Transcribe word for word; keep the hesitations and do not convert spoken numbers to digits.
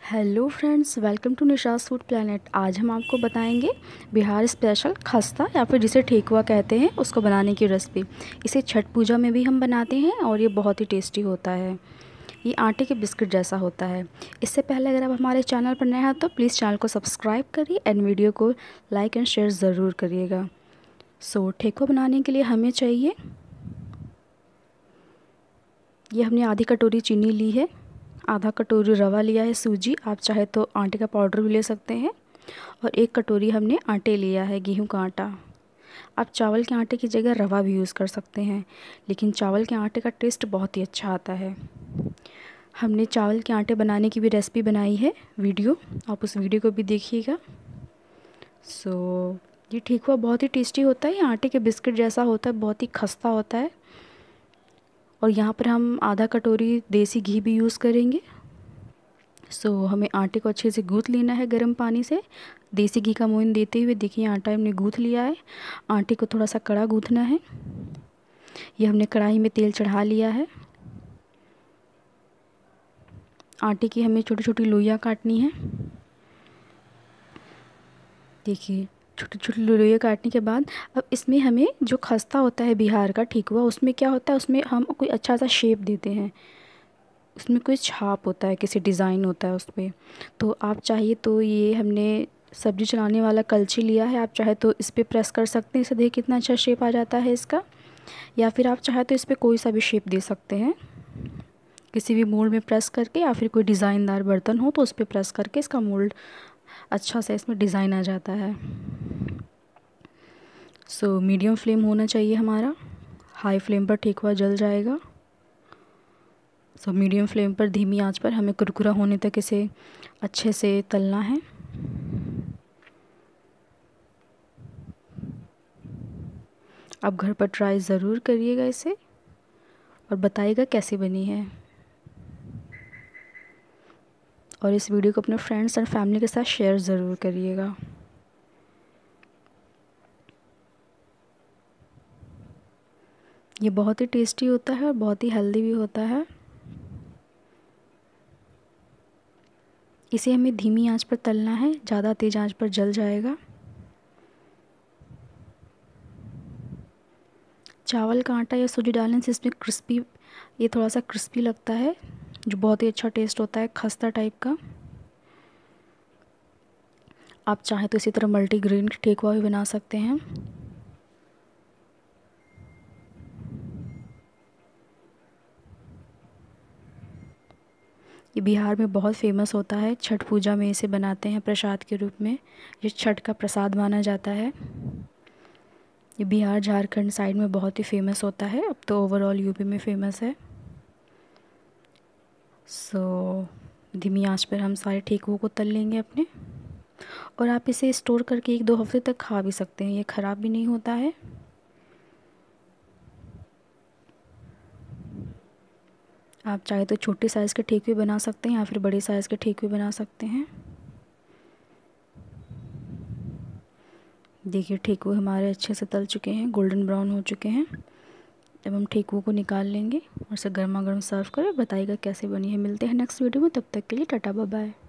Hello friends, welcome to Nisha's food planet. आज हम आपको बताएंगे बिहार स्पेशल खस्ता या फिर जिसे ठेकुआ कहते हैं उसको बनाने की रेसिपी। इसे छठ पूजा में भी हम बनाते हैं और ये बहुत ही टेस्टी होता है। ये आटे के बिस्किट जैसा होता है। इससे पहले अगर आप हमारे चैनल पर नए हैं तो प्लीज़ चैनल को सब्सक्राइब करिए एंड वीडियो को लाइक एंड शेयर ज़रूर करिएगा। सो ठेकुआ बनाने के लिए हमें चाहिए, ये हमने आधी कटोरी चीनी ली है, आधा कटोरी रवा लिया है, सूजी, आप चाहे तो आटे का पाउडर भी ले सकते हैं, और एक कटोरी हमने आटे लिया है, गेहूं का आटा। आप चावल के आटे की जगह रवा भी यूज़ कर सकते हैं, लेकिन चावल के आटे का टेस्ट बहुत ही अच्छा आता है। हमने चावल के आटे बनाने की भी रेसिपी बनाई है वीडियो, आप उस वीडियो को भी देखिएगा। सो ये ठेकुआ बहुत ही टेस्टी होता है, ये आटे के बिस्किट जैसा होता है, बहुत ही खस्ता होता है। और यहाँ पर हम आधा कटोरी देसी घी भी यूज़ करेंगे। सो so, हमें आटे को अच्छे से गूँथ लेना है गर्म पानी से, देसी घी का मोइन देते हुए। देखिए आटा हमने गूँथ लिया है। आटे को थोड़ा सा कड़ा गूँथना है। ये हमने कढ़ाई में तेल चढ़ा लिया है। आटे की हमें छोटी छोटी लोइयाँ काटनी है। देखिए छोटी छोटी लोइयाँ काटने के बाद अब इसमें हमें जो खस्ता होता है बिहार का ठेकुआ, उसमें क्या होता है, उसमें हम कोई अच्छा सा शेप देते हैं, उसमें कोई छाप होता है, किसी डिज़ाइन होता है उस पर। तो आप चाहिए तो ये हमने सब्ज़ी चलाने वाला कलछी लिया है, आप चाहे तो इस पर प्रेस कर सकते हैं, इसे देखिए कितना अच्छा शेप आ जाता है इसका। या फिर आप चाहे तो इस पर कोई सा भी शेप दे सकते हैं, किसी भी मोल्ड में प्रेस करके, या फिर कोई डिज़ाइनदार बर्तन हो तो उस पर प्रेस करके इसका मोल्ड अच्छा से इसमें डिज़ाइन आ जाता है। सो मीडियम फ्लेम होना चाहिए हमारा, हाई फ्लेम पर ठेकुआ जल जाएगा। सो मीडियम फ्लेम पर धीमी आंच पर हमें कुरकुरा होने तक इसे अच्छे से तलना है। आप घर पर ट्राई ज़रूर करिएगा इसे और बताइएगा कैसी बनी है। और इस वीडियो को अपने फ्रेंड्स एंड फैमिली के साथ शेयर ज़रूर करिएगा। ये बहुत ही टेस्टी होता है और बहुत ही हेल्दी भी होता है। इसे हमें धीमी आंच पर तलना है, ज़्यादा तेज़ आंच पर जल जाएगा। चावल का आटा या सूजी डालने से इसमें क्रिस्पी, ये थोड़ा सा क्रिस्पी लगता है, जो बहुत ही अच्छा टेस्ट होता है, खस्ता टाइप का। आप चाहें तो इसी तरह मल्टीग्रेन ठेकुआ भी बना सकते हैं। ये बिहार में बहुत फेमस होता है, छठ पूजा में इसे बनाते हैं प्रसाद के रूप में। ये छठ का प्रसाद माना जाता है। ये बिहार झारखंड साइड में बहुत ही फेमस होता है, अब तो ओवरऑल यूपी में फेमस है। सो so, धीमी आंच पर हम सारे ठेकुओं को तल लेंगे अपने। और आप इसे स्टोर करके एक दो हफ्ते तक खा भी सकते हैं, ये ख़राब भी नहीं होता है। आप चाहे तो छोटे साइज़ के ठेकुए बना सकते हैं या फिर बड़े साइज़ के ठेकुए बना सकते हैं। देखिए ठेकुए हमारे अच्छे से तल चुके हैं, गोल्डन ब्राउन हो चुके हैं। अब हम ठेकुओं को निकाल लेंगे और इसे गर्मा गर्म सर्व करें। बताइएगा कैसे बनी है। मिलते हैं नेक्स्ट वीडियो में, तब तक के लिए टाटा बाय बाय।